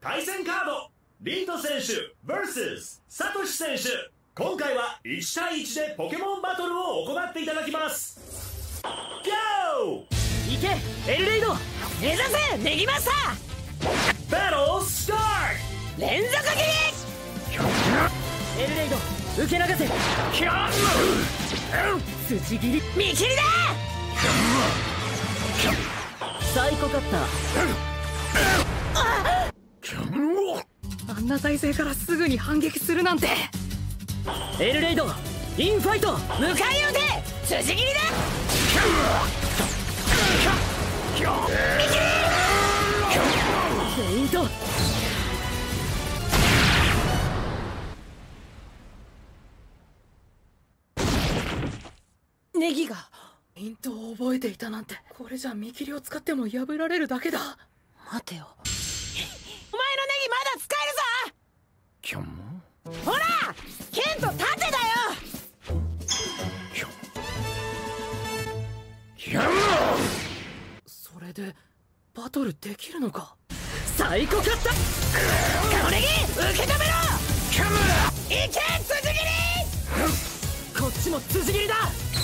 対戦カード、リート選手 vs サトシ選手。今回は1対1でポケモンバトルを行っていただきます。 GO！ いけエルレイド、目指せネギマスター。 バトルスタート。 連続斬り。エルレイド受け流せ。筋切り見切りだ。サイコカッター。あんな体勢からすぐに反撃するなんて。エルレイドインファイト、向かい撃て筋切りだ。フェイント。ネギがフェイントを覚えていたなんて。これじゃ見切りを使っても破られるだけだ。待てよ、お前のネギまだ使えるぞ。 キョン、 ほら剣と盾だよ。それでバトルできるのか。サイコカッター。カモネギ受け止めろ。いけ辻斬り。こっちも辻斬りだ。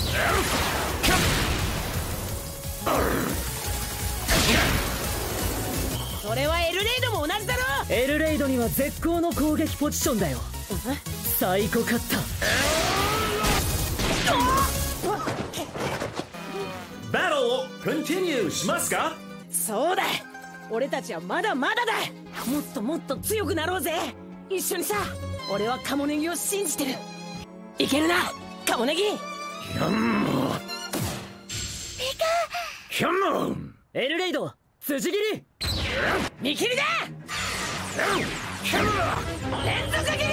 それはエルレイドも同じだろ。エルレイドには絶好の攻撃ポジションだよ。サイコカッター。 バトルをコンティニューしますか。 そうだ、俺たちはまだまだだ。もっともっと強くなろうぜ、一緒にさ。俺はカモネギを信じてる。いけるなカモネギ。エルレイド辻切り見切りだ。連続斬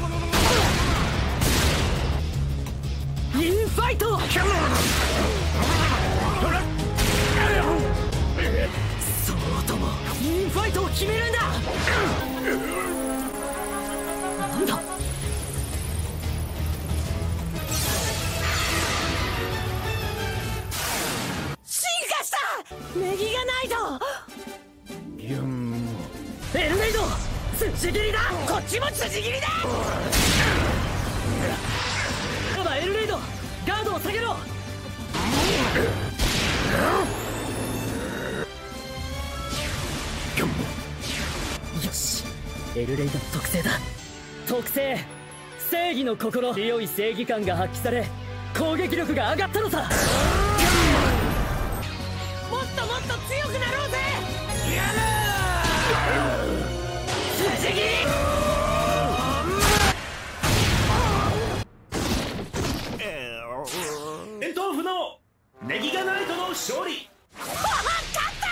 り。インファイト。そうともインファイトを決めるんだ。なんだ進化したネギがないと。エルレイド辻切りだ。こっちも辻切りだ。ただエルレイドガードを下げろ。よし、エルレイドの特性だ。特性正義の心。強い正義感が発揮され攻撃力が上がったのさ。もっともっと強くなろうぜ。辻切り。 戦闘不能ネギガナイトの勝利。 勝った。